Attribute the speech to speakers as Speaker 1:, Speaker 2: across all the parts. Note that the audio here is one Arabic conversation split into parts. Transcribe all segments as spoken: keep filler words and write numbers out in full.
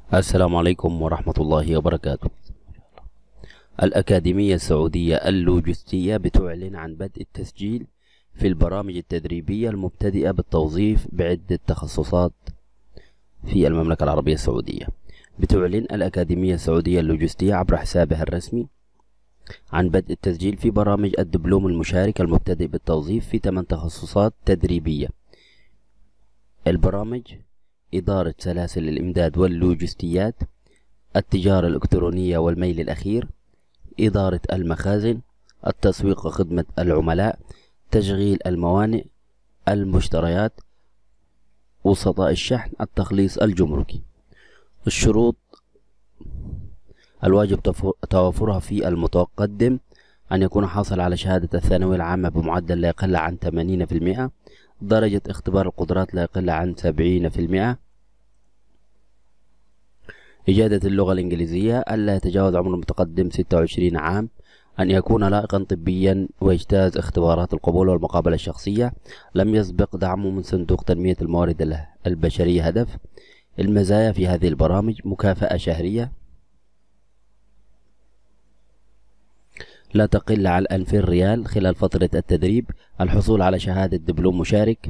Speaker 1: السلام عليكم ورحمة الله وبركاته. الأكاديمية السعودية اللوجستية بتعلن عن بدء التسجيل في البرامج التدريبية المبتدئة بالتوظيف بعدة تخصصات في المملكة العربية السعودية. بتعلن الأكاديمية السعودية اللوجستية عبر حسابها الرسمي عن بدء التسجيل في برامج الدبلوم المشارك المبتدئ بالتوظيف في ثمان تخصصات تدريبية. البرامج: إدارة سلاسل الإمداد واللوجستيات، التجارة الإلكترونية والميل الأخير، إدارة المخازن، التسويق وخدمة العملاء، تشغيل الموانئ، المشتريات، وسطاء الشحن، التخليص الجمركي. الشروط الواجب توافرها في المتقدم أن يكون حاصل على شهادة الثانوية العامة بمعدل لا يقل عن ثمانين في المئة، درجة اختبار القدرات لا يقل عن سبعين في المئة، إجادة اللغة الإنجليزية، ألا يتجاوز عمر المتقدم ستة وعشرين عام، أن يكون لائقا طبيا ويجتاز اختبارات القبول والمقابلة الشخصية، لم يسبق دعمه من صندوق تنمية الموارد البشرية هدف. المزايا في هذه البرامج: مكافأة شهرية لا تقل عن ألفين ريال خلال فترة التدريب، الحصول على شهادة دبلوم مشارك،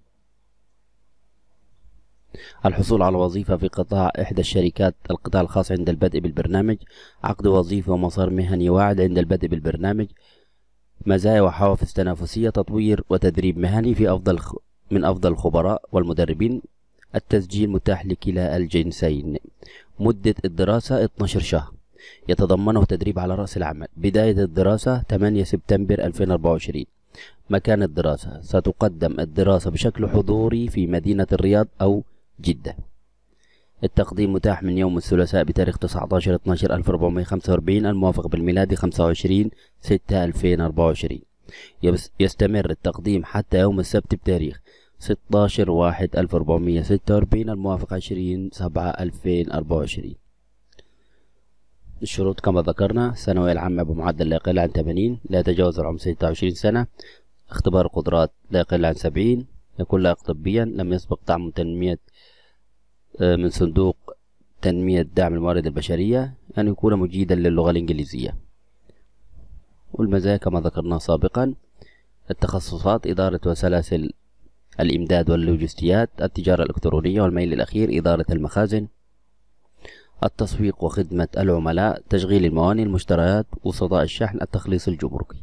Speaker 1: الحصول على وظيفة في قطاع إحدى الشركات القطاع الخاص عند البدء بالبرنامج، عقد وظيفي ومسار مهني واعد عند البدء بالبرنامج. مزايا وحوافز تنافسية: تطوير وتدريب مهني في أفضل من أفضل الخبراء والمدربين، التسجيل متاح لكلا الجنسين. مدة الدراسة اثني عشر شهر، يتضمنه تدريب على رأس العمل. بداية الدراسة ثمانية سبتمبر ألفين وأربعة وعشرين. مكان الدراسة: ستقدم الدراسة بشكل حضوري في مدينة الرياض أو جدة. التقديم متاح من يوم الثلاثاء بتاريخ تسعة عشر اثني عشر ألف وأربعمائة وخمسة وأربعين الموافق بالميلادي خمسة وعشرين ستة ألفين وأربعة وعشرين. يستمر التقديم حتى يوم السبت بتاريخ ستة عشر واحد ألف وأربعمائة وستة وأربعين الموافق عشرين سبعة ألفين وأربعة وعشرين. الشروط كما ذكرنا: الثانوية العامة بمعدل لا يقل عن ثمانين، لا يتجاوز العمر ستة وعشرين سنة، اختبار القدرات لا يقل عن سبعين، يكون لائق طبيا، لم يسبق دعم تنمية من صندوق تنمية دعم الموارد البشرية، أن يكون مجيدا للغة الإنجليزية. والمزايا كما ذكرنا سابقا: التخصصات: إدارة وسلاسل الإمداد واللوجستيات، التجارة الإلكترونية والميل الأخير، إدارة المخازن، التسويق وخدمة العملاء، تشغيل الموانئ، المشتريات، وسطاء الشحن، التخليص الجمركي.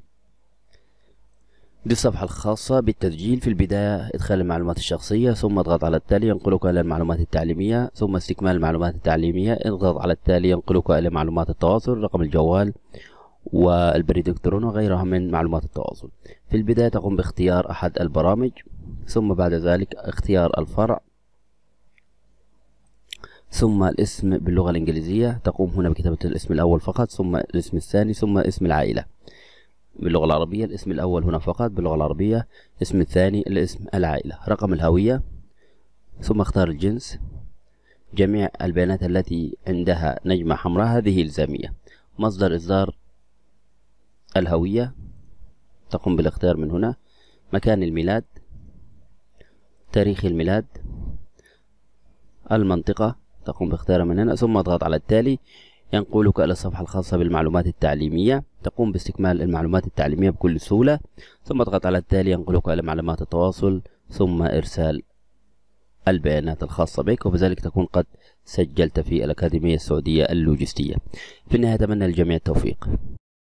Speaker 1: دي الصفحة الخاصة بالتسجيل. في البداية ادخال المعلومات الشخصية، ثم اضغط على التالي ينقلك إلى المعلومات التعليمية، ثم استكمال المعلومات التعليمية، اضغط على التالي ينقلك إلى معلومات التواصل، رقم الجوال والبريد الإلكتروني وغيرها من معلومات التواصل. في البداية تقوم باختيار أحد البرامج، ثم بعد ذلك اختيار الفرع، ثم الاسم باللغة الإنجليزية. تقوم هنا بكتابة الاسم الأول فقط، ثم الاسم الثاني، ثم اسم العائلة باللغة العربية. الاسم الأول هنا فقط باللغة العربية، الاسم الثاني الاسم العائلة، رقم الهوية، ثم اختار الجنس. جميع البيانات التي عندها نجمة حمراء هذه إلزامية. مصدر إصدار الهوية تقوم بالاختيار من هنا. مكان الميلاد، تاريخ الميلاد، المنطقة تقوم باختيارها من هنا، ثم اضغط على التالي ينقلك إلى الصفحة الخاصة بالمعلومات التعليمية. تقوم باستكمال المعلومات التعليمية بكل سهولة، ثم اضغط على التالي ينقلك إلى معلومات التواصل، ثم إرسال البيانات الخاصة بك، وبذلك تكون قد سجلت في الأكاديمية السعودية اللوجستية. في النهاية أتمنى للجميع التوفيق.